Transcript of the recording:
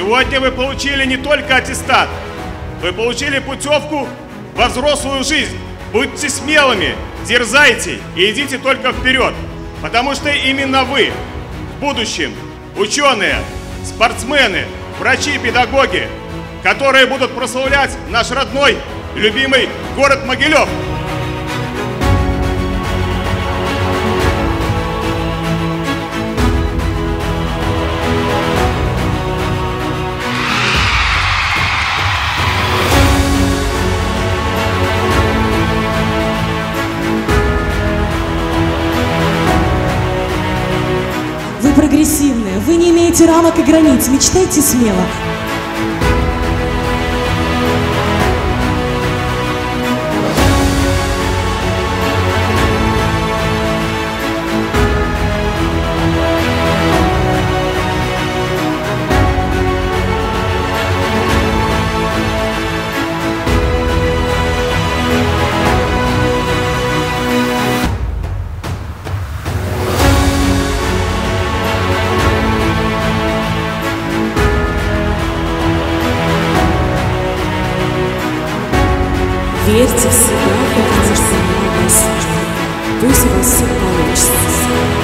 Сегодня вы получили не только аттестат, вы получили путевку во взрослую жизнь. Будьте смелыми, дерзайте и идите только вперед, потому что именно вы в будущем ученые, спортсмены, врачи и педагоги, которые будут прославлять наш родной, любимый город Могилев. Вы прогрессивные, вы не имеете рамок и границ, мечтайте смело. Верьте в себя, потому что многое сложно. Пусть у вас все получится.